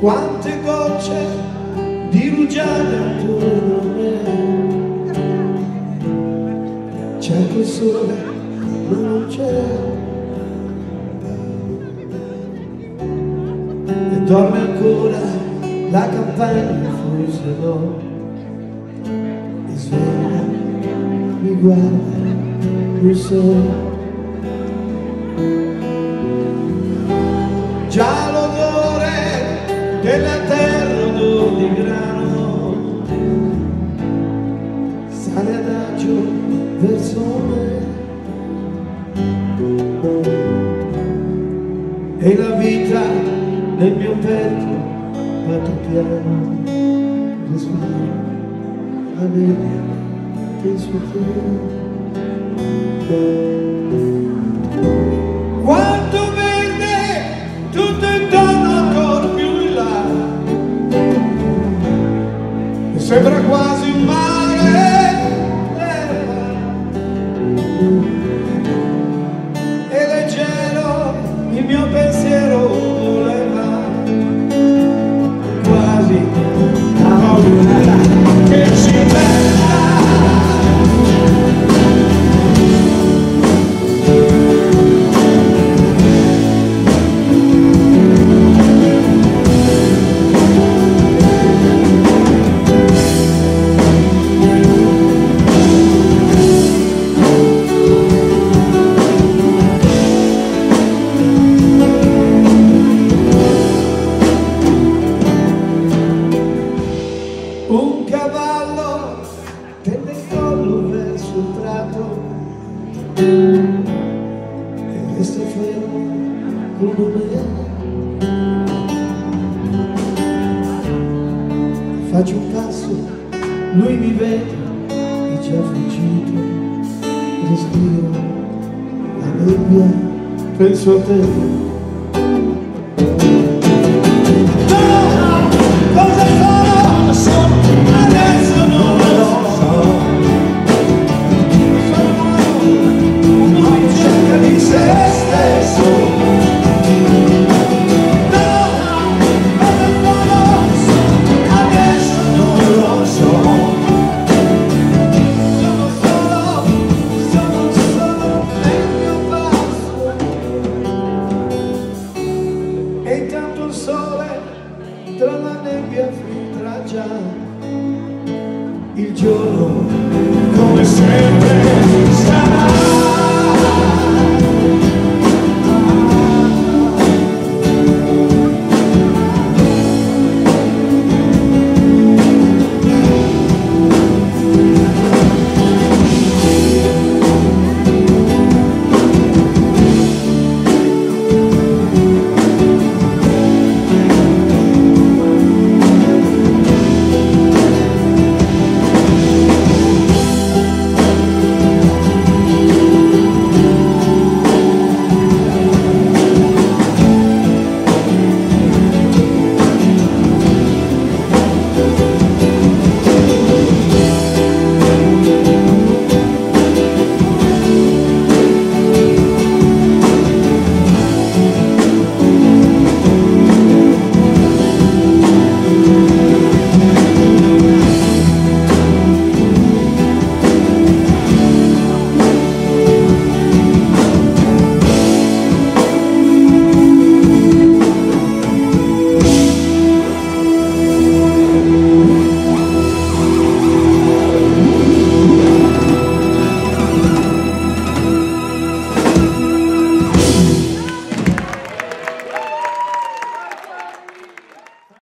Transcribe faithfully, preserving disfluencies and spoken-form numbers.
quante gocce di rugiada attorno a me. Cerco il sole ma non c'è, e dorme ancora la campagna, forse no, e sveglia, mi guarda, non so. Già l'odore della terra, odor di grano, sale adagio verso me, e la vita nel mio petto batte piano, respiro la nebbia del suo fiore. Quanto verde tutto intorno, ancora più in là, e sembra quasi un mare l'erba, e leggero il mio pensiero voleva, quasi la paura che ci bella. Un cavallo tende il collo verso il prato e resta fermo come me. Faccio un passo, lui mi vede, è già fuggito, respiro la nebbia, penso a te. Cosa farò?